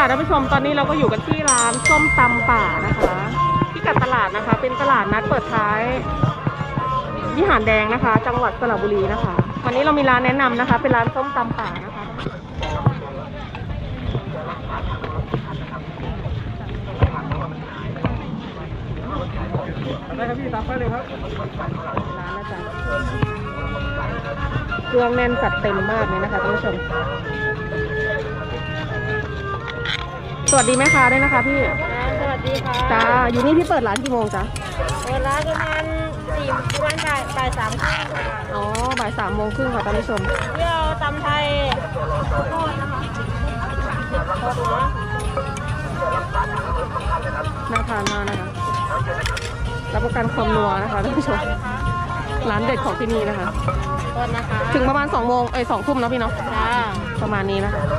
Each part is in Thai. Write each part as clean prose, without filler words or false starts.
ท่านผู้ชมตอนนี้เราก็อยู่กันที่ร้านส้มตำป่านะคะที่กัดตลาดนะคะเป็นตลาดนัดเปิดท้ายวิหารแดงนะคะ จังหวัดสระบุรีนะคะวันนี้เรามีร้านแนะนำนะคะเป็นร้านส้มตำป่านะคะได้ครับพี่ตักไปเลยครับร้านนะจ๊ะเครื่องแน่นจัดเต็มมากเลยนะคะท่านผู้ชมสวัสดีแม่ค้าด้วยนะคะพี่สวัสดีค่ะจ้าอยู่นี่พี่เปิดร้านกี่โมงจ๊ะเปิดร้านประมาณบ่ายสามครึ่งค่ะอ๋อบ่าย3:30ค่ะท่านผู้ชมเที่ยวตำไทยโทษนะคะน่าทานมากนะคะรับประกันความนัวนะคะท่านผู้ชมร้านเด็ดของที่นี่นะคะโทษนะคะถึงประมาณ2 ทุ่มนะพี่เนาะจ้าประมาณนี้นะคะ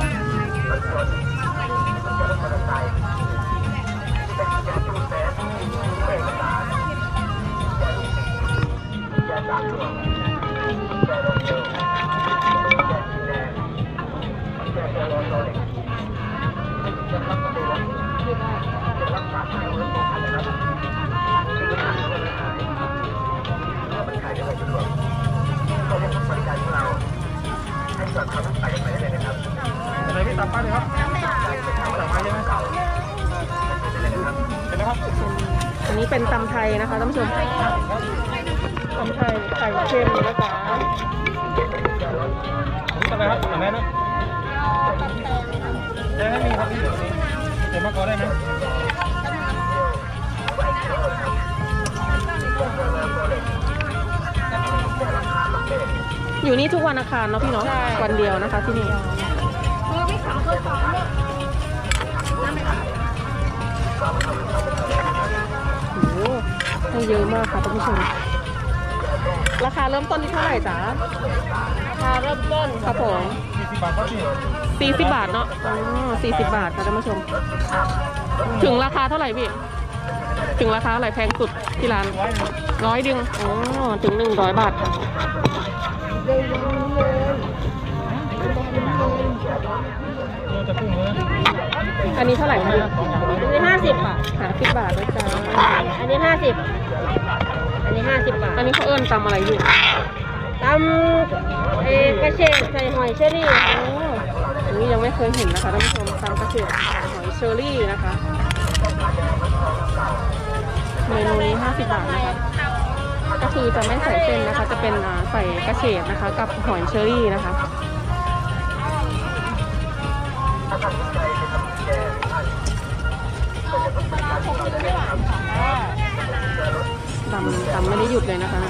อะไรพี่ตัดป้าเลยครับตัดมาใช่ไหมเป็นแล้วครับอันนี้เป็นตำไทยนะคะท่านผู้ชมตำไทยไข่เค็มนะคะอะไรครับอะไรนะจะให้มีครับพี่เดี๋ยวมาก่อนได้ไหมอยู่นี่ทุกวันอังคารเนาะพี่เนาะวันเดียวนะคะที่นี่โอ้โหให้เยอะมากค่ะท่านผู้ชมราคาเริ่มต้นที่เท่าไหร่จ๊ะราคาเริ่มต้นครับผม40 บาทเนาะ40 บาทค่ะท่านผู้ชมถึงราคาเท่าไหร่พี่ถึงราคาอะไรแพงสุดที่ร้าน100อ๋อถึง100 บาทค่ะอันนี้เท่าไหร่คะอันนี้50ค่ะ 50 บาทนะจ๊ะอันนี้50อันนี้50 บาทอันนี้เขาเอิ้นตำอะไรอยู่ตำกระเฉดใส่หอยเชอรี่โอ้อันนี้ยังไม่เคยเห็นนะคะท่านผู้ชมตำกระเฉดหอยเชอรี่นะคะเมนูนี้50 บาทนะคะก็คือจะไม่ใส่เส้นนะคะจะเป็นใส่กระเฉดนะคะกับหอยเชอรี่นะคะตำไม่ได้หยุดเลยนะคะ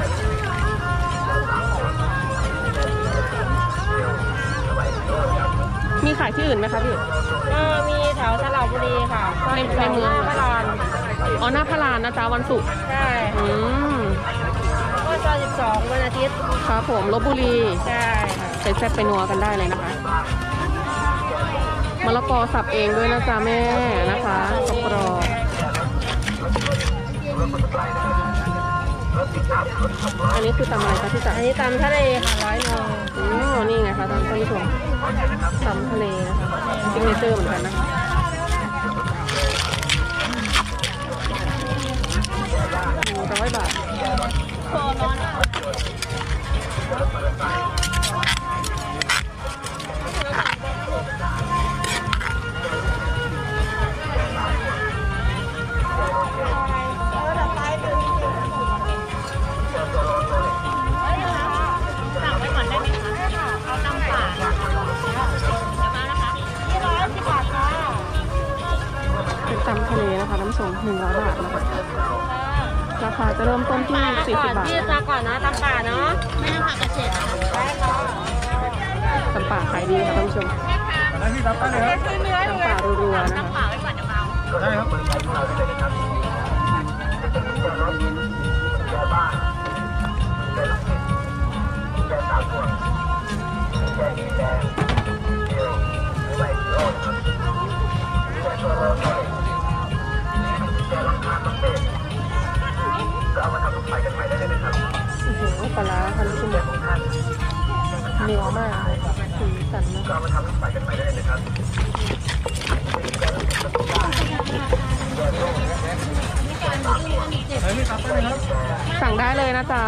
มีขายที่อื่นไหมคะพี่มีแถวสระบุรีค่ะในเมืองพระลานอ๋อหน้าพระลานนะจ๊ะวันศุกร์ใช่ก็ซอย12วันอาทิตย์ครับผมลพบุรีใช่ใส่แซ่บไปนัวกันได้เลยนะคะมะละกอสับเองด้วยนะจ๊ะแม่นะคะกรอบอันนี้คือตำอะไรคะที่จ๋าอันนี้ตำทะเลค่ะ100 อ๋อนี่ไงคะท่านผู้ชมตำทะเลนะคะซิกเนเจอร์เหมือนกันนะคะ100 บาทโคร้อนตำทะเลนะคะน้ำส้ม100 บาทนะคะราคาจะเริ่มต้นที่40 บาทพี่ตาก่อนนะตำป่าเนาะไม่ต้องผักกระเฉดได้ค่ะตำป่าขายดีค่ะท่านผู้ชมได้พี่รับได้เลยครับตำป่ารัวๆนะคะตำป่าไว้ก่อนเดี๋ยวเอาได้ครับโอ้โหปลาร้าค่ะท่านผู้ชมเหนียวมากสีสันมากสั่งได้เลยนะจ๊ะ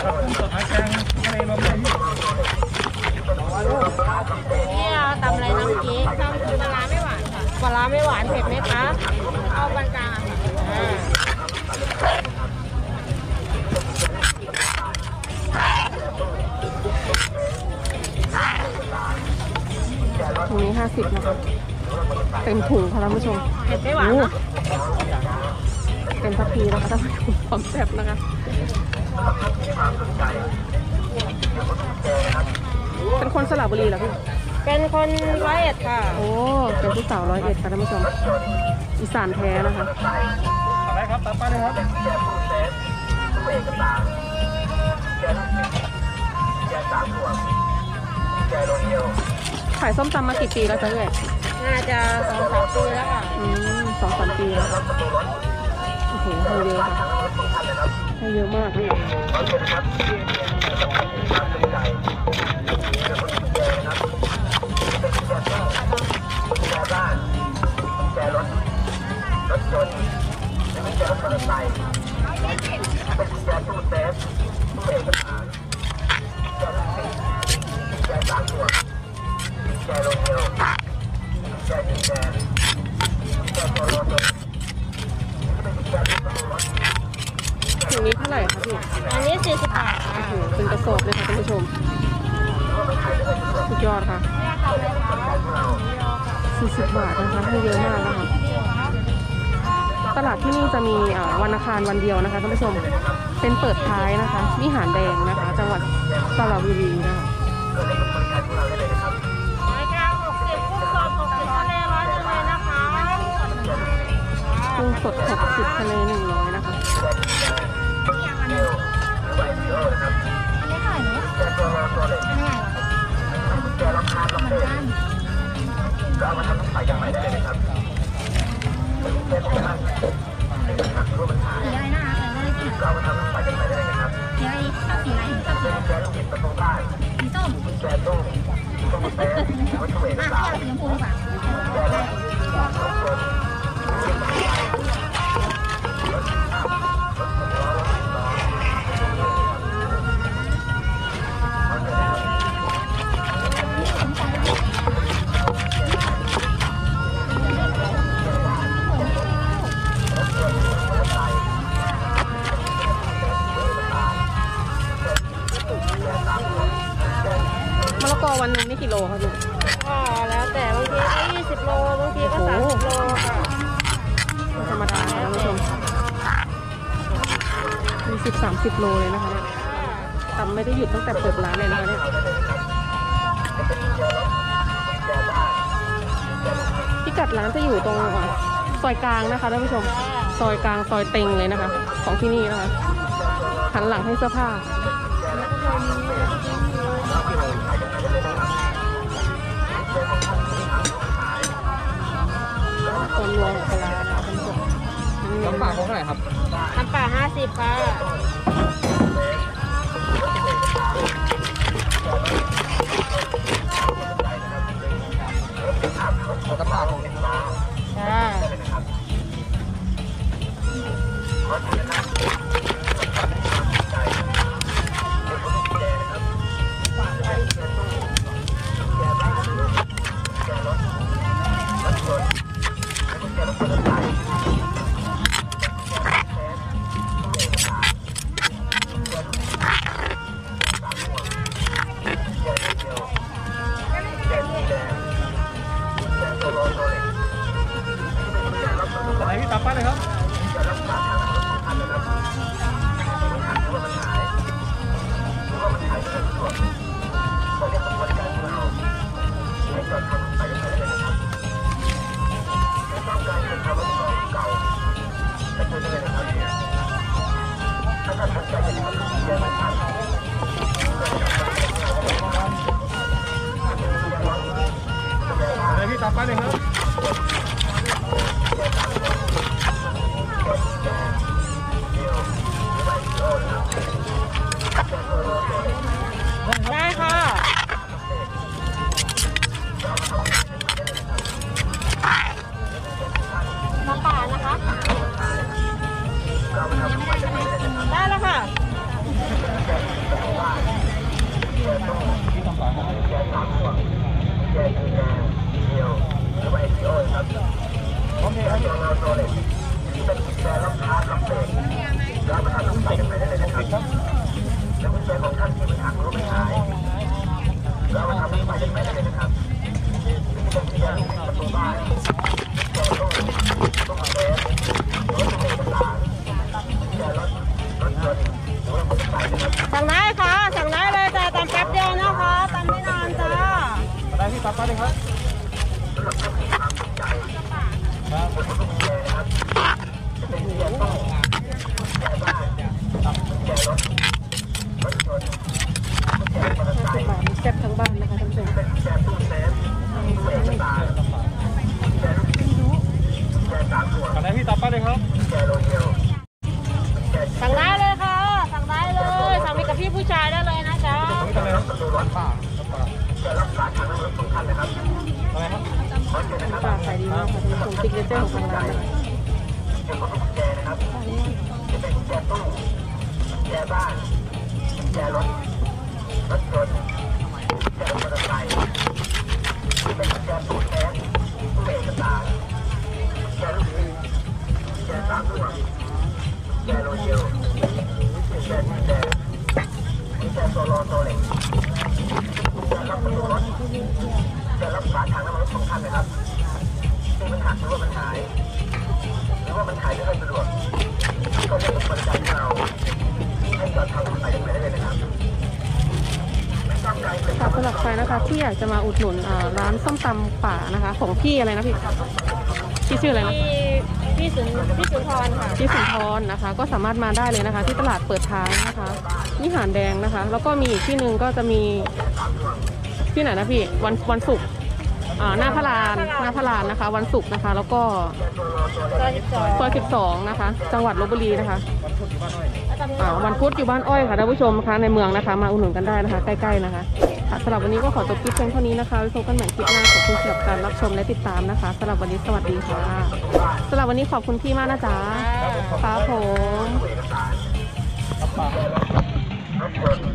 นี่เราตำอะไรน้ำจี๊ดตำคือปลาร้าไม่หวานค่ะปลาร้าไม่หวานเผ็ดไหมคะเอาปานกลางค่ะถุงนี้50นะคะเต็มถุงค่ะท่านผู้ชมเผ็ดไม่หวานเนอะเต็มทัพพีนะคะท่านผู้ชมความแซ่บนะคะเป็นคนสระบุรีเหรอพี่เป็นคนร้อยเอ็ดค่ะโอ้เป็นผู้สาว101ค่ะท่านผู้ชมอีสานแท้นะคะอะไรครับตามป้าเลยครับขายส้มตำมากี่ปีแล้วจ๊ะเอ่ยน่าจะ2-3 ปีแล้วค่ะ 2-3 ปีแล้วโอ้โหให้เยอะค่ะให้เยอะมากเลยถุงนี้เท่าไหร่คะพี่อันนี้40 บาทค่ะโอ้โหเป็นกระสอบเลยค่ะท่านผู้ชมสุดยอดค่ะ40 บาทนะคะให้เยอะมากนะคะตลาดที่นี่จะมีวันอังคารวันเดียวนะคะท่านผู้ชมเป็นเปิดท้ายนะคะวิหารแดงนะคะ จังหวัดสระบุรีนะคะหอยแครง60กุ้งสด60ทะเล100เลยนะคะกุ้งสด60ทะเล100นะคะ มะละกอวันหนึงนี่กี่โลคะลูกก็แล้วแต่บางทีก็20 โลบางทีก็30 โลค่ะไม่ธรรมดาค่ะท่านผู้ชม20-30 โลเลยนะคะเนี่ยตำไม่ได้หยุดตั้งแต่เปิดร้านเลยนะคะเนี่ยพิกัดร้านจะอยู่ตรงซอยกลางนะคะท่านผู้ชมซอยกลางซอยเต็งเลยนะคะ ของที่นี่นะคะหันหลังให้เสื้อผ้าตัวรวมปลาร้าค่ะท่านผู้ชมน้ำปลาเขาเท่าไหร่ครับน้ำปลา50ค่ะน้ำปลาของเนี่ยจ้าได้ค่ะสั่งได้เลยจ้าตำแป๊บเดียวนะคะตำไม่นานจ้าได้พี่ปั๊บเลยครับ 50 บาทมีแซ่บทั้งบ้านนะคะท่านผู้ชมได้พี่ปั๊บเลยครับสั่งได้เลยค่ะสั่งได้เลยสั่งไปกับพี่ผู้ชายได้เลยนะจ๊ะนี่กันเลยครับป่าอะไรครับปลาขายดีมากค่ะท่านผู้ชมติ๊กเนเจอร์ของทางร้านนะคะ ค่ะสำหรับใครนะคะที่อยากจะมาอุดหนุนร้านส้มตำป่านะคะ ของพี่อะไรนะพี่ชื่ออะไรนะพี่สุนทรค่ะพี่สุนทรนะคะ ก็สามารถมาได้เลยนะคะ ที่ตลาดเปิดท้ายนะคะนิหารแดงนะคะ แล้วก็มีอีกที่หนึ่งก็จะมีที่ไหนนะพี่วันศุกร์หน้าพระลานนะคะ วันศุกร์นะคะ แล้วก็ซอย12 ซอย12นะคะ จังหวัดลพบุรีนะคะวันพุธอยู่บ้านอ้อยค่ะท่านผู้ชมนะคะในเมืองนะคะ มาอุดหนุนกันได้นะคะ ใกล้ๆนะคะค่ะสำหรับวันนี้ก็ขอจบคลิปเพียงเท่านี้นะคะไว้พบกันใหม่คลิปหน้าขอบคุณสำหรับการรับชมและติดตามนะคะสำหรับวันนี้สวัสดีค่ะสำหรับวันนี้ขอบคุณพี่มากนะจ๊ะครับผมป่า